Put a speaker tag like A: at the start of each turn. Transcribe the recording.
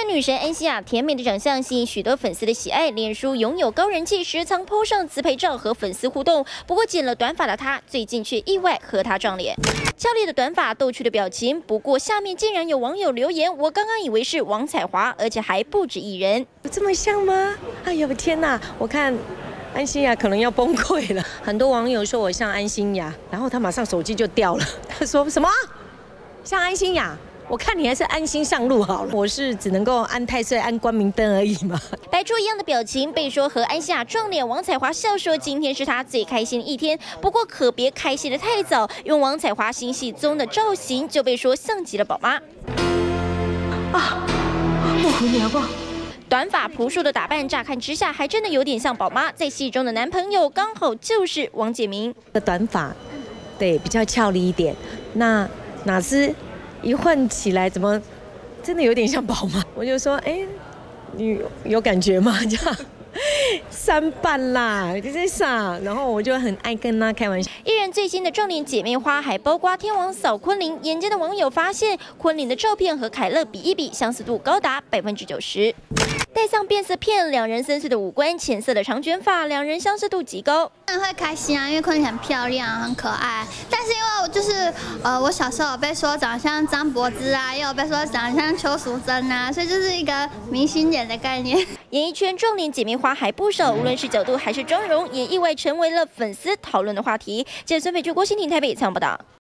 A: 女神安西亚甜美的长相吸引许多粉丝的喜爱，脸书拥有高人气，时常 po 上自拍照和粉丝互动。不过剪了短发的她，最近却意外和她撞脸。俏丽的短发，逗趣的表情。不过下面竟然有网友留言，我刚刚以为是王彩华，而且还不止一人。
B: 有这么像吗？哎呦天哪！我看安心亚可能要崩溃了。很多网友说我像安心亚，然后他马上手机就掉了。他说什么？像安心亚？我看你还是安心上路好了。我是只能够安太岁、安光明灯而已嘛。
A: 摆出一样的表情，被说和安西亚撞脸。王彩华笑说今天是她最开心的一天，不过可别开心的太早，用王彩华新戏中的造型就被说像极了宝妈。
B: 我和你好不好？
A: 短发朴素的打扮，乍看之下还真的有点像宝妈。在戏中的男朋友刚好就是王建民。
B: 短发，对，比较俏丽一点。那哪知一混起来，怎么真的有点像宝妈？我就说，你有感觉吗？这样3瓣啦，这是啥？然后我就很爱跟他开玩笑。
A: 艺人最新的撞脸姐妹花还包括天王嫂昆凌。眼尖的网友发现，昆凌的照片和凯乐比一比，相似度高达90%。戴上变色片，两人深邃的五官，浅色的长卷发，两人相似度极高。
C: 当然会开心啊，因为昆凌很漂亮，很可爱。但是因为我就是我小时候有被说长得像张柏芝啊，也有被说长得像邱淑贞啊，所以就是一个明星脸的概念。
A: 演艺圈撞脸姐妹花还不少，无论是角度还是妆容，也意外成为了粉丝讨论的话题。记者孙斐居郭欣婷台北采访报道。